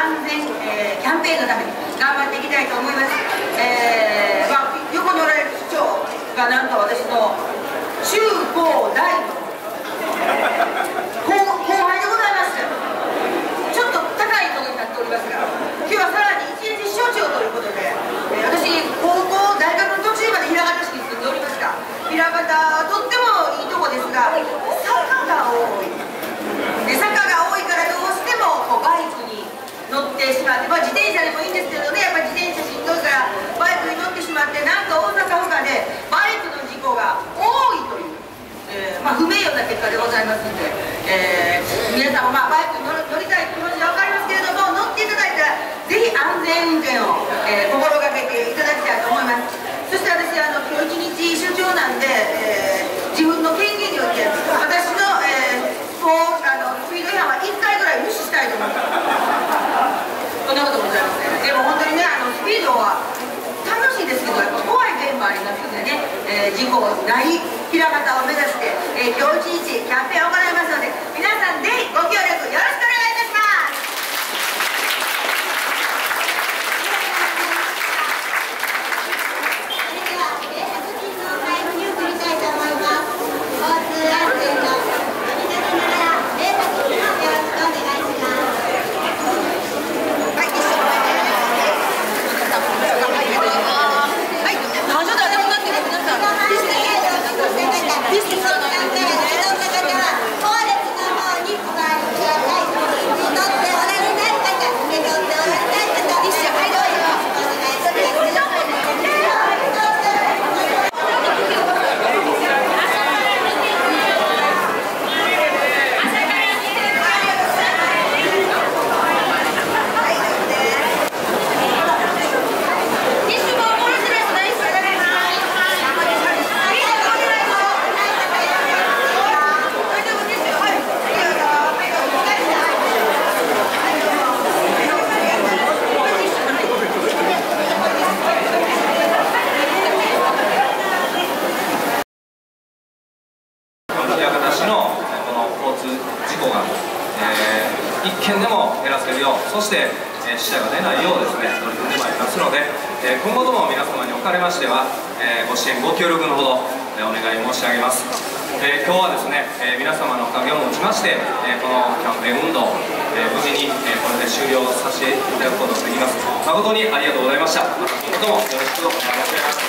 安全、キャンペーンのために頑張っていきたいと思います。横におられる市長がなんと私の中高大の後輩でございます。ちょっと高いところになっておりますが、今日はさらに一日所長ということで、私高校大学の途中まで枚方市に住んでおりました。枚方とってもいいとこですが、坂が多いで、坂が多いからどうしてもバイクに乗ってしまって、自転車でもいいんですけどね、やっぱり自転車しんどいからバイクに乗ってしまって、なんか大阪府下でバイクの事故が多いという、不名誉な結果でございますので、皆さんもバイクに乗りたい気持ちは分かりますけれども、乗っていただいたらぜひ安全運転を、心がけていただきたいと思います。そして私今日一日所長なんで、自分の権限によって私の、スピード違反は1回ぐらい無視したいと思います。そんなことございますね。でも本当にね、スピードは楽しいですけど、やっぱ怖い点もありますのでね、事故ない枚方を目指して、今日一日キャンペーンを行いますので、皆さんぜひご協力よろしくお願いいたします。 一件でも減らせるよう、そして死者が出ないようですね、取り組んでまいりますので、今後とも皆様におかれましては、ご支援ご協力のほど、お願い申し上げます。今日はですね、皆様のおかげをもちまして、このキャンペーン運動、無事に、これで終了させていただくことができます。誠にありがとうございました。今後ともよろしくお願いします。